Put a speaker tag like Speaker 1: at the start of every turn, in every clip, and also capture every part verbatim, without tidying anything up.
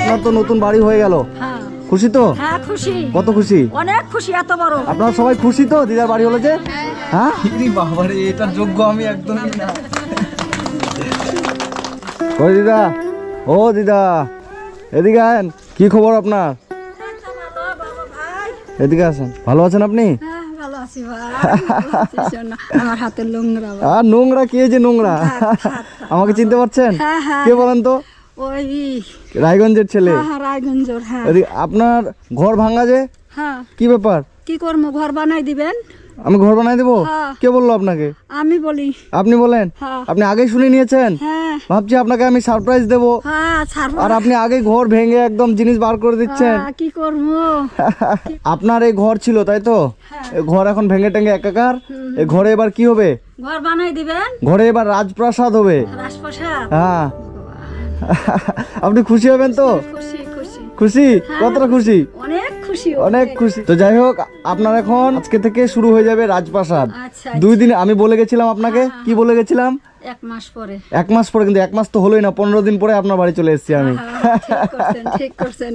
Speaker 1: আপনার তো নতুন বাড়ি হয়ে গেল, খুশি তো?
Speaker 2: হ্যাঁ খুশি।
Speaker 1: কত খুশি?
Speaker 2: অনেক খুশি, এত বড়।
Speaker 1: আপনারা সবাই খুশি তো দিদার বাড়ি হলো যে? হ্যাঁ
Speaker 3: বাবারে, এটার যোগ্য আমি একদমই না।
Speaker 1: ওই দিদা, ও দিদা এদিকে আছেন, কি খবর আপনার? এদিকে আছেন, ভালো আছেন আপনি?
Speaker 2: আমার হাতের নোংরা।
Speaker 1: আর নোংরা কি যে নোংরা? আমাকে চিনতে পারছেন? কে বলেন তো?
Speaker 2: ওই
Speaker 1: রায়গঞ্জের ছেলে।
Speaker 2: রায়গঞ্জের। হ্যাঁ।
Speaker 1: আপনার ঘর ভাঙা যে,
Speaker 2: হ্যাঁ
Speaker 1: কি ব্যাপার?
Speaker 2: কি করবো, ঘর বানাই দিবেন?
Speaker 1: আমি ঘর বানাই দেবো? কে বললো আপনাকে?
Speaker 2: আমি বলি।
Speaker 1: আপনি বলেন? আপনি আগেই শুনে নিয়েছেন? ভাবছি আপনাকে আমি সারপ্রাইজ দেবো, আর আপনি আগে ঘর ভেঙে একদম জিনিস বার করে দিচ্ছেন।
Speaker 2: কি করবো?
Speaker 1: আপনার এই ঘর ছিল তাই তো? ঘর এখন ভেঙে টেঙে একাকার। এই ঘরে এবার কি হবে?
Speaker 2: ঘর বানাই দিবেন।
Speaker 1: ঘরে এবার রাজপ্রাসাদ হবে।
Speaker 2: রাজপ্রাসাদ?
Speaker 1: হ্যাঁ। আপনি খুশি হবেন তো?
Speaker 2: খুশি খুশি
Speaker 1: খুশি? কতটা খুশি?
Speaker 2: অনেক খুশি,
Speaker 1: অনেক খুশি। তো যাই হোক, আপনার এখন আজকে থেকে শুরু হয়ে যাবে রাজপ্রাসাদ। দুই দিন আমি বলে গেছিলাম আপনাকে, কি বলে গেছিলাম?
Speaker 2: এক মাস পরে।
Speaker 1: এক মাস পরে, কিন্তু এক মাস তো হলোই না, পনেরো দিন পরে আপনার বাড়ি চলে এসেছি আমি।
Speaker 2: ঠিক করছেন।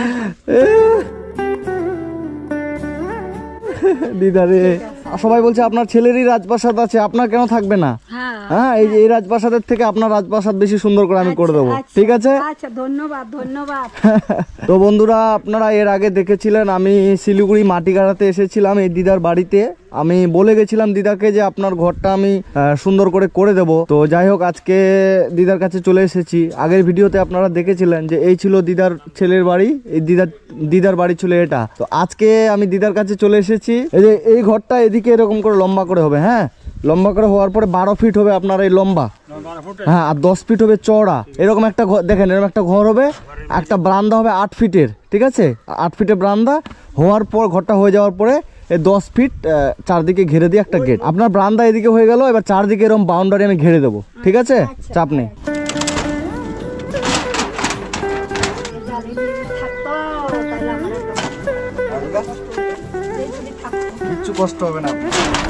Speaker 1: দিদা রে, সবাই বলছে আপনার ছেলেরই রাজপ্রাসাদ আছে, আপনার কেন থাকবে না? হ্যাঁ, এই যে এই রাজপ্রাসাদের থেকে আপনার রাজপ্রাসাদ বেশি সুন্দর করে আমি করে দেবো, ঠিক আছে?
Speaker 2: আচ্ছা, ধন্যবাদ ধন্যবাদ।
Speaker 1: তো বন্ধুরা, আপনারা এর আগে দেখেছিলেন আমি শিলিগুড়ি মাটিগাড়াতে এসেছিলাম এই দিদার বাড়িতে। আমি বলে গেছিলাম দিদাকে যে আপনার ঘরটা আমি সুন্দর করে করে দেব। তো যাই হোক, আজকে দিদার কাছে চলে এসেছি। আগের ভিডিওতে আপনারা দেখেছিলেন যে এই ছিল দিদার ছেলের বাড়ি, এই দিদার দিদার বাড়ি ছিল এটা। তো আজকে আমি দিদার কাছে চলে এসেছি। এই যে এই ঘরটা এদিকে এরকম করে লম্বা করে হবে, হ্যাঁ লম্বা করে হওয়ার পরে বারো ফিট হবে আপনার এই লম্বা, হ্যাঁ, আর দশ ফিট হবে চওড়া। এরকম একটা ঘর দেখেন, এরকম একটা ঘর হবে, একটা বারান্দা হবে আট ফিটের, ঠিক আছে? আট ফিটের বারান্দা হওয়ার পর ঘরটা হয়ে যাওয়ার পরে এই দশ ফিট চারদিকে ঘিরে দিয়ে একটা গেট। আপনার বারান্দা এদিকে হয়ে গেল, এবার চারদিকে এরকম বাউন্ডারি আমি ঘিরে দেবো, ঠিক আছে? চাপ নেই।
Speaker 3: কিচ্ছু কষ্ট হবে না।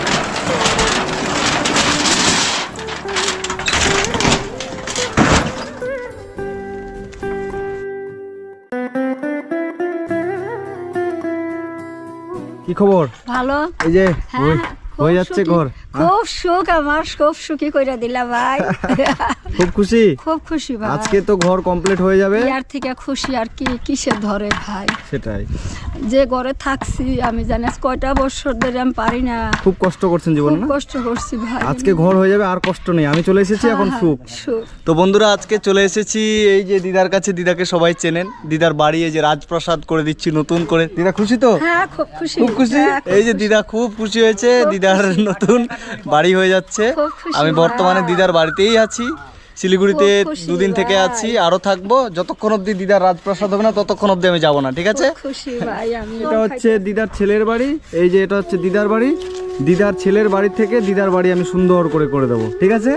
Speaker 1: কি খবর?
Speaker 2: ভালো।
Speaker 1: এই যে হয়ে যাচ্ছে ঘর।
Speaker 2: খুব সুখ, আমার খুব সুখী কইরা দিলা ভাই।
Speaker 1: খুব খুশি?
Speaker 2: খুব খুশি ভাই।
Speaker 1: আজকে তো ঘর কমপ্লিট হয়ে যাবে।
Speaker 2: ইয়ার থেকে খুশি আর কি কিসে ধরে ভাই?
Speaker 1: সেটাই,
Speaker 2: যে ঘরে থাকছি আমি জানিস কয়টা বছর ধরে আমি পারি না।
Speaker 1: খুব কষ্ট করছেন জীবনে না?
Speaker 2: কষ্ট করছি ভাই।
Speaker 1: আজকে ঘর হয়ে যাবে, আর কষ্ট নেই। আমি চলে এসেছি, এখন সুখ। তো বন্ধুরা, আজকে চলে এসেছি এই যে দিদার কাছে। দিদাকে সবাই চেনেন, দিদার বাড়ি এই যে রাজপ্রাসাদ করে দিচ্ছি নতুন করে। দিদা খুশি তো?
Speaker 2: হ্যাঁ খুব খুশি।
Speaker 1: খুব খুশি? এই যে দিদা খুব খুশি হয়েছে, দিদার নতুন বাড়ি হয়ে যাচ্ছে। আমি বর্তমানে দিদার বাড়িতেই আছি, শিলিগুড়িতে দুদিন থেকে আছি, আরো থাকবো। যতক্ষণ অব্দি দিদার রাজপ্রাসাদ হবে না ততক্ষণ অব্দি আমি যাবো না, ঠিক আছে? এটা হচ্ছে দিদার ছেলের বাড়ি, এই যে এটা হচ্ছে দিদার বাড়ি। দিদার ছেলের বাড়ি থেকে দিদার বাড়ি আমি সুন্দর করে করে দেবো, ঠিক আছে?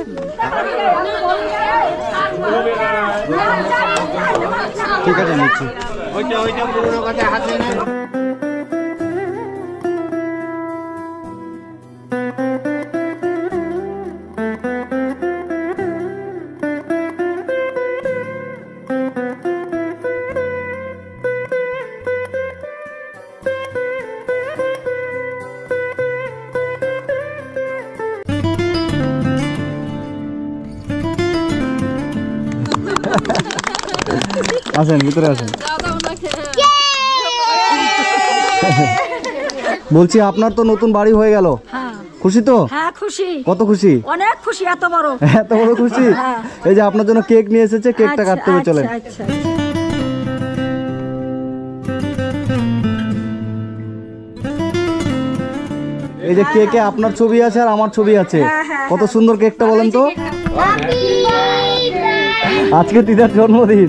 Speaker 1: ঠিক আছে, নিচ্ছি। আসেন, ভিতরে আসেন। বলছি আপনার তো নতুন বাড়ি হয়ে গেল, খুশি তো?
Speaker 2: হ্যাঁ খুশি।
Speaker 1: কত খুশি?
Speaker 2: অনেক খুশি, এত বড়।
Speaker 1: এত বড় খুশি? এই যে আপনার জন্য কেক নিয়ে এসেছে, কেকটা কাটতে হবে, চলেন। এই যে কেকে আপনার ছবি আছে আর আমার ছবি আছে, কত সুন্দর কেকটা বলেন তো? আজকে দিদার জন্মদিন।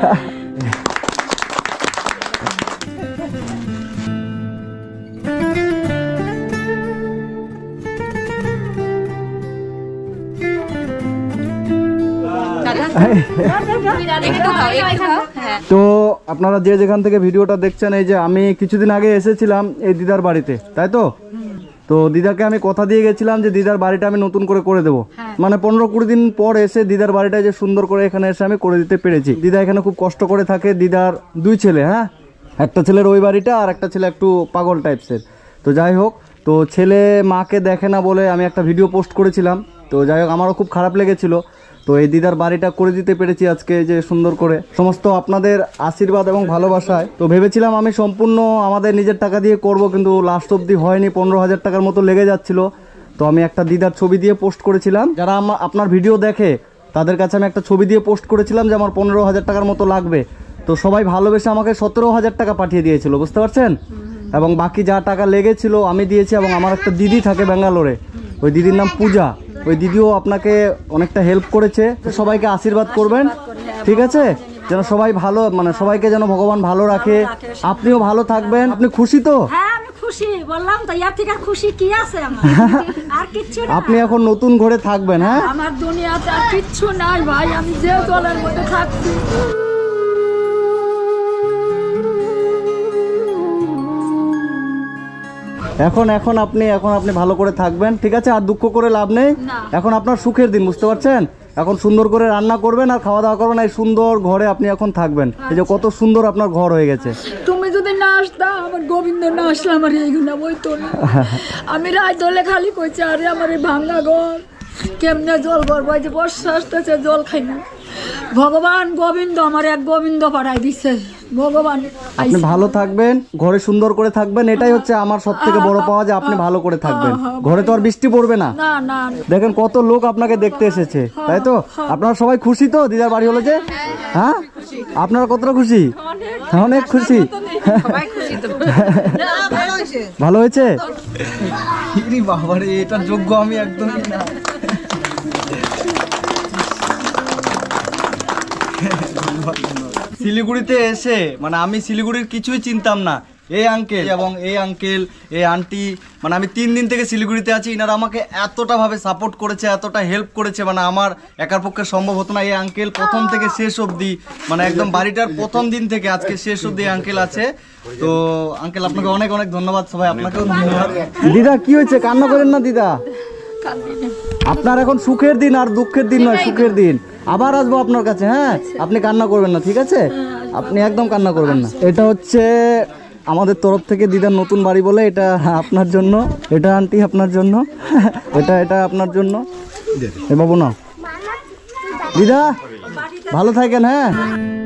Speaker 1: তো আপনারা যে যেখান থেকে ভিডিওটা দেখছেন, এই যে আমি কিছুদিন আগে এসেছিলাম এই দিদার বাড়িতে, তাই তো? তো দিদাকে আমি কথা দিয়ে গেছিলাম যে দিদার বাড়িটা আমি নতুন করে করে দেবো,
Speaker 2: হ্যাঁ।
Speaker 1: মানে পনেরো কুড়ি দিন পর এসে দিদার বাড়িটা যে সুন্দর করে এখানে এসে আমি করে দিতে পেরেছি। দিদা এখানে খুব কষ্ট করে থাকে। দিদার দুই ছেলে, হ্যাঁ, একটা ছেলের ওই বাড়িটা আর একটা ছেলে একটু পাগল টাইপসের। তো যাই হোক, তো ছেলে মাকে দেখে না বলে আমি একটা ভিডিও পোস্ট করেছিলাম। তো যাই হোক, আমারও খুব খারাপ লেগেছিল। তো এই দিদার বাড়িটা করে দিতে পেরেছি আজকে, যে সুন্দর করে সমস্ত আপনাদের আশীর্বাদ এবং ভালোবাসায়। তো ভেবেছিলাম আমি সম্পূর্ণ আমাদের নিজের টাকা দিয়ে করব, কিন্তু লাস্ট অবধি হয়নি, পনেরো হাজার টাকার মতো লেগে যাচ্ছিল। তো আমি একটা দিদার ছবি দিয়ে পোস্ট করেছিলাম, যারা আমার আপনার ভিডিও দেখে তাদের কাছে আমি একটা ছবি দিয়ে পোস্ট করেছিলাম যে আমার পনেরো হাজার টাকার মতো লাগবে। তো সবাই ভালোবেসে আমাকে সতেরো হাজার টাকা পাঠিয়ে দিয়েছিল, বুঝতে পারছেন। এবং বাকি যা টাকা লেগেছিল আমি দিয়েছি। এবং আমার একটা দিদি থাকে ব্যাঙ্গালোরে, ওই দিদির নাম পূজা, ওই দিদিও আপনাকে অনেকটা হেল্প করেছে। তো সবাইকে আশীর্বাদ করবেন, ঠিক আছে, যেন সবাই ভালো, মানে সবাইকে যেন ভগবান ভালো রাখে, আপনিও ভালো থাকবেন। আপনি খুশি তো?
Speaker 2: হ্যাঁ আমি খুশি, বললাম তো ইয়ার থেকে আর খুশি কি আছে আমার, আর কিচ্ছু না।
Speaker 1: আপনি এখন নতুন ঘরে থাকবেন, হ্যাঁ।
Speaker 2: আমার দুনিয়াতে আর কিচ্ছু নাই ভাই, আমি যে জলের মধ্যে থাকছি।
Speaker 1: এখন এখন আপনি এখন আপনি ভালো করে থাকবেন, ঠিক আছে, আর দুঃখ করে লাভ নেই।
Speaker 2: না।
Speaker 1: এখন আপনার সুখের দিন, বুঝতে পারছেন। এখন সুন্দর করে রান্না করবেন আর খাওয়া দাওয়া করবেন, এই সুন্দর ঘরে আপনি এখন থাকবেন। এই যে কত সুন্দর আপনার ঘর হয়ে গেছে।
Speaker 2: তুমি যদি না আসতা, আমার গোবিন্দ না আসলে আমার এইগুলো বইতো না। আমি রাত হলে খালি কইছি, আরে আমার এই ভাঙ্গা ঘর কেমনে জল ভরবো, এই যে বর্ষা আসতেছে জল খাই না। ভগবান গোবিন্দ আমার এক গোবিন্দ পাঠাই দিচ্ছে, ভগবান।
Speaker 1: আপনি ভালো থাকবেন, ঘরে সুন্দর করে থাকবেন, এটাই হচ্ছে আমার সব থেকে বড় পাওয়া, যে আপনি ভালো করে থাকবেন। ঘরে তো আর বৃষ্টি পড়বে না।
Speaker 2: না না,
Speaker 1: দেখেন কত লোক আপনাকে দেখতে এসেছে, তাই তো? আপনারা সবাই খুশি তো দিদার বাড়ি হলো যে? হ্যাঁ, আপনারা কতটা খুশি? অনেক খুশি। ভালো হয়েছে?
Speaker 3: ইরি বাবারে, এটার যোগ্য আমি একদমই না।
Speaker 1: শিলিগুড়িতে এসে মানে আমি শিলিগুড়ির কিছুই চিনতাম না। এই আঙ্কেল এবং এই আঙ্কেল, এই আন্টি, মানে আমি তিন দিন থেকে শিলিগুড়িতে আছি, ইনারা আমাকে এতটা ভাবে সাপোর্ট করেছে, এতটা হেল্প করেছে, মানে আমার একার পক্ষে সম্ভব হতো না। এই আঙ্কেল প্রথম থেকে শেষ অবধি, মানে একদম বাড়িটার প্রথম দিন থেকে আজকে শেষ অবধি আঙ্কেল আছে। তো আঙ্কেল আপনাকে অনেক অনেক ধন্যবাদ, সবাই আপনাকেও ধন্যবাদ। দিদা কি হয়েছে? কান্না করেন না দিদা, আপনার এখন সুখের দিন আর দুঃখের দিন নয়, সুখের দিন। আবার আসবো আপনার কাছে, হ্যাঁ, আপনি কান্না করবেন না, ঠিক আছে, আপনি একদম কান্না করবেন না। এটা হচ্ছে আমাদের তরফ থেকে দিদার নতুন বাড়ি বলে, এটা আপনার জন্য, এটা আন্টি আপনার জন্য, এটা এটা আপনার জন্য। এ বাবু না, দিদা ভালো থাকেন, হ্যাঁ।